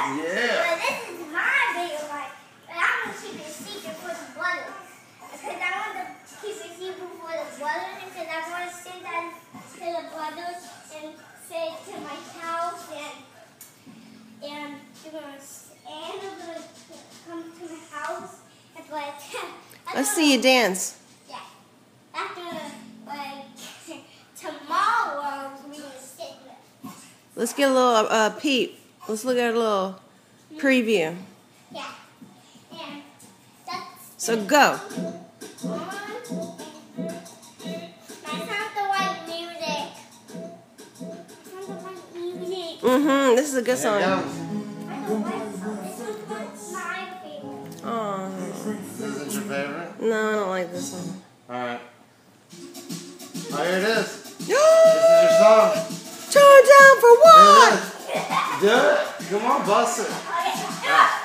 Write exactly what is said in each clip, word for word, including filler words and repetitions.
Yeah. But this is my video, like, but I'm gonna keep it secret for the brothers. Because I want to keep it secret for the brothers, because I want to send that to the brothers and say it to my house, and and they're gonna and they're gonna come to my house. That's what I Let's see you dance. Yeah. After like tomorrow, we're gonna sit there. Let's get a little uh, peep. Let's look at a little preview. Yeah. And that's So go. That's not the right music. That's not the right music. Mm-hmm. This is a good There it song. goes. I don't like this. This is my favorite. Oh. This isn't your favorite? No, I don't like this one. Alright. Oh, here it is. This is your song. Turn down for what? Here it is. Do it. Come on, bust it. Okay. Ah.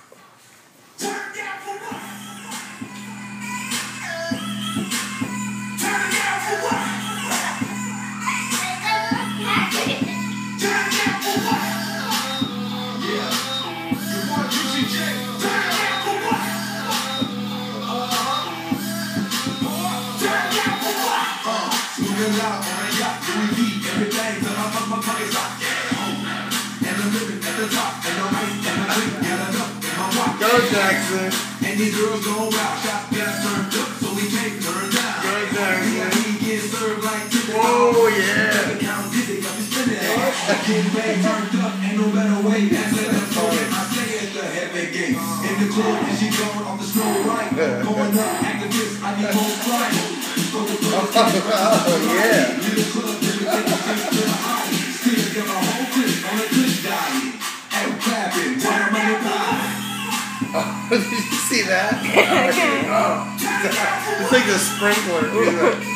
Go, Jackson. And these girls go wild, shots got turned up, so we can't turn down. Go, Jackson. We get served like chicken. Oh, yeah. Count dizzy, got me spinning. Getting back turned up, ain't no better way. That's it, that's all. I say at the heaven gate. In the club, and she going off the snow right. Going up, activist, I need more flight. So the club, Oh, yeah. in the club, let me take a trip to the ice. Still get my whole clip on a clip diet. And clapping, while I'm on the pie. Oh, did you see that? Oh, it's like the sprinkler. Look at that.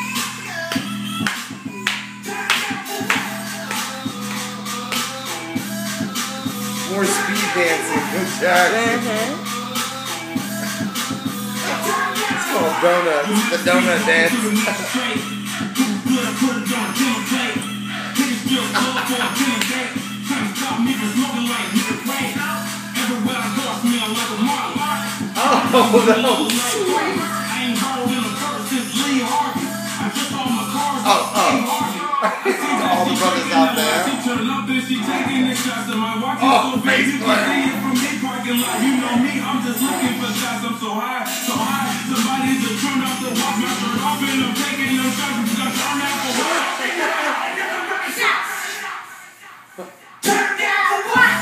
More speed dancing. Good Jackson. Mm-hmm. It's called donuts. The donut dance. Oh, that was sweet. Oh, oh. All the brothers out there. Oh, face plant. You know me, I'm just looking for shots. I'm so high, so high. Somebody just turned off the watch, my shirt off, and I'm taking them shots because I'm turned out for what? Turn down for what?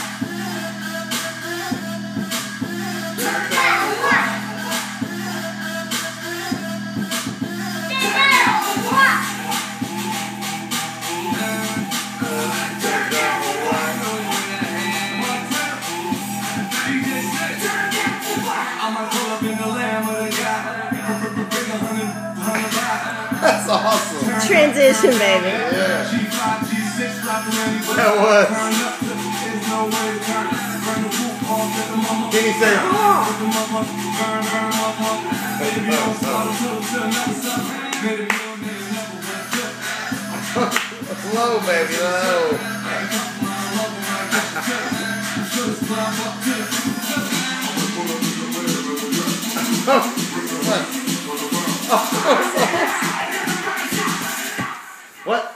Turn down for what? Turn down for what? I'ma pull up in the lamb of the guy. Bring a hundred, hundred back. That's awesome. Transition, baby. Yeah. G five, G six, drop the money. That was. Turn up, there's no way to turn. Burn the roof off, let the mama. Can you say, oh? Let the mama burn, burn, mama. Baby, don't start until till never stop. Baby, don't never went up. Low, baby, low. What?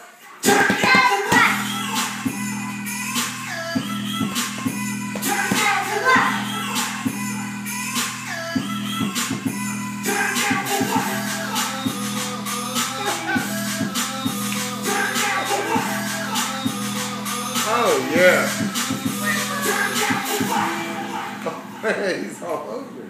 Oh, yeah. He's all over.